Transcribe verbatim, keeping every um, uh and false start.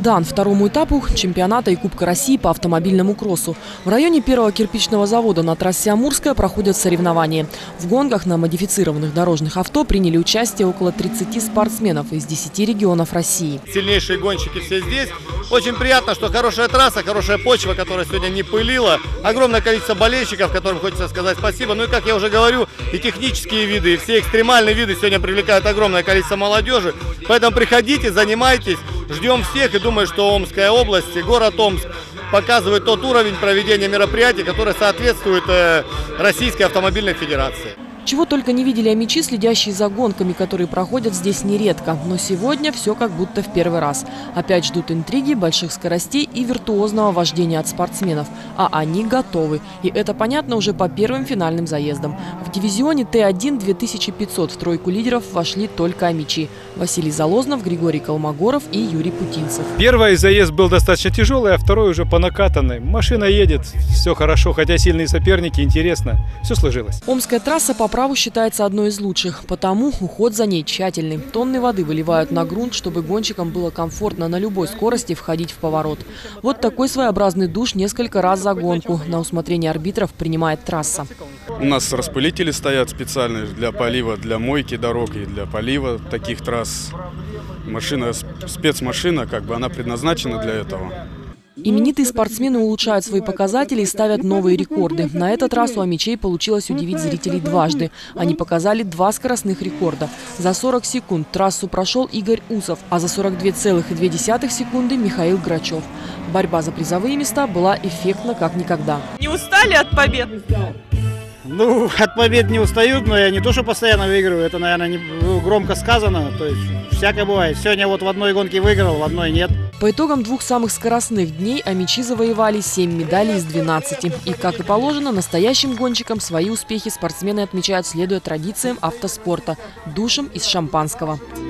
дан второму этапу чемпионата и Кубка России по автомобильному кроссу. В районе первого кирпичного завода на трассе Амурская проходят соревнования. В гонках на модифицированных дорожных авто приняли участие около тридцати спортсменов из десяти регионов России. Сильнейшие гонщики все здесь. Очень приятно, что хорошая трасса, хорошая почва, которая сегодня не пылила. Огромное количество болельщиков, которым хочется сказать спасибо. Ну и, как я уже говорю, и технические виды, и все экстремальные виды сегодня привлекают огромное количество молодежи. Поэтому приходите, занимайтесь. Ждем всех и думаю, что Омская область, город Омск показывает тот уровень проведения мероприятий, который соответствует Российской автомобильной федерации. Чего только не видели омичи, следящие за гонками, которые проходят здесь нередко. Но сегодня все как будто в первый раз. Опять ждут интриги, больших скоростей и виртуозного вождения от спортсменов. А они готовы. И это понятно уже по первым финальным заездам. В дивизионе Т один две тысячи пятьсот в тройку лидеров вошли только омичи. Василий Залознов, Григорий Колмогоров и Юрий Путинцев. Первый заезд был достаточно тяжелый, а второй уже по накатанной. Машина едет, все хорошо, хотя сильные соперники, интересно. Все сложилось. Омская трасса по праву считается одной из лучших, потому уход за ней тщательный. Тонны воды выливают на грунт, чтобы гонщикам было комфортно на любой скорости входить в поворот. Вот такой своеобразный душ несколько раз за гонку на усмотрение арбитров принимает трасса. У нас распылители стоят специальные для полива, для мойки дорог и для полива таких трасс. Машина, спецмашина, как бы она предназначена для этого. Именитые спортсмены улучшают свои показатели и ставят новые рекорды. На этот раз у омичей получилось удивить зрителей дважды. Они показали два скоростных рекорда. За сорок секунд трассу прошел Игорь Усов, а за сорок две целых две десятых секунды Михаил Грачев. Борьба за призовые места была эффектна как никогда. Не устали от побед? Ну, от побед не устают, но я не то, что постоянно выигрываю. Это, наверное, не громко сказано. То есть всякое бывает. Сегодня вот в одной гонке выиграл, в одной нет. По итогам двух самых скоростных дней омичи завоевали семь медалей из двенадцати. И, как и положено, настоящим гонщикам свои успехи спортсмены отмечают, следуя традициям автоспорта – душем из шампанского.